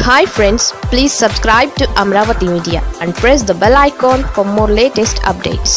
Hi friends, please subscribe to Amaravathi Media and press the bell icon for more latest updates.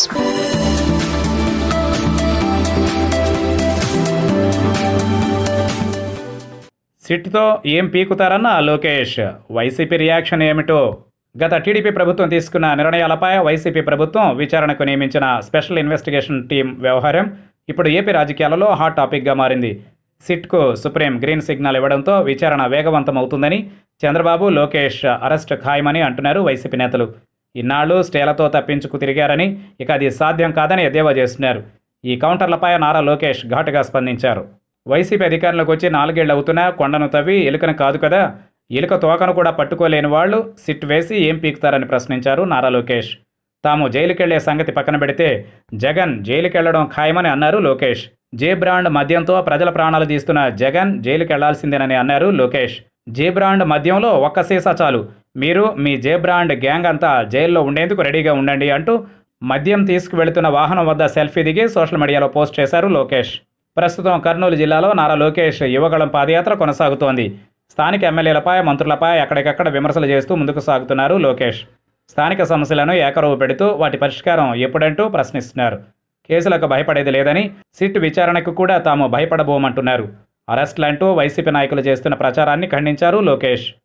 సిట్తో ఏం పీకుతారన్న Lokesh. YCP reaction ఏమిటో? గత TDP ప్రభుత్వం తీసుకున్న నిర్ణయాలపై YCP ప్రభుత్వం విచారణకు నియమించిన స్పెషల్ ఇన్వెస్టిగేషన్ టీం వ్యవహారం ఇప్పుడు ఏపీ రాజకీయాలలో హాట్ టాపిక్గా మారింది. సిట్కు సుప్రీం గ్రీన్ సిగ్నల్ ఇవ్వడంతో విచారణ వేగవంతమవుతుందని చంద్రబాబు, లోకేష్ అరెస్ట్ ఖాయమని అంటున్నారు వైసీపీ నేతలు. ఇన్నాళ్లు స్టేలతో తప్పించుకు తిరిగారని, ఇక అది సాధ్యం కాదని ఎద్దేవా చేస్తున్నారు. ఈ కౌంటర్లపై నారా లోకేష్ ఘాటుగా స్పందించారు. వైసీపీ అధికారంలోకి వచ్చి 4 ఏళ్లు అవుతున్నా కొండను తవ్వి ఎలుకను కాదు కదా, ఎలుక తోకను కూడా పట్టుకోలేని వాళ్ళు సిట్ వేసి ఏం పీకుతారని ప్రశ్నించారు నారా లోకేష్. తాము జైలుకెళ్లే సంగతి పక్కన పెడితే జగన్ జైలుకెళ్లడం ఖాయమని అన్నారు లోకేష్. జే బ్రాండ్ మద్యంతో ప్రజల ప్రాణాలు తీస్తున్న జగన్ జైలుకెళ్లాల్సిందేనని అన్నారు లోకేష్. జే బ్రాండ్ మద్యంలో ఒక్క సీసా చాలు, మీరు మీ జే బ్రాండ్ గ్యాంగ్ అంతా జైల్లో ఉండేందుకు రెడీగా ఉండండి అంటూ మద్యం తీసుకువెళుతున్న వాహనం వద్ద సెల్ఫీ దిగి సోషల్ మీడియాలో పోస్ట్ చేశారు లోకేష్. ప్రస్తుతం కర్నూలు జిల్లాలో నారా లోకేష్ యువగళం పాదయాత్ర కొనసాగుతోంది. స్థానిక ఎమ్మెల్యేలపై, మంత్రులపై ఎక్కడికక్కడ విమర్శలు చేస్తూ ముందుకు సాగుతున్నారు లోకేష్. స్థానిక సమస్యలను ఏకరవు పెడుతూ వాటి పరిష్కారం ఎప్పుడంటూ ప్రశ్నిస్తున్నారు. కేసులకు భయపడేది లేదని, సిట్ విచారణకు కూడా తాము భయపడబోమంటున్నారు. అరెస్టులంటూ వైసీపీ నాయకులు చేస్తున్న ప్రచారాన్ని ఖండించారు లోకేష్.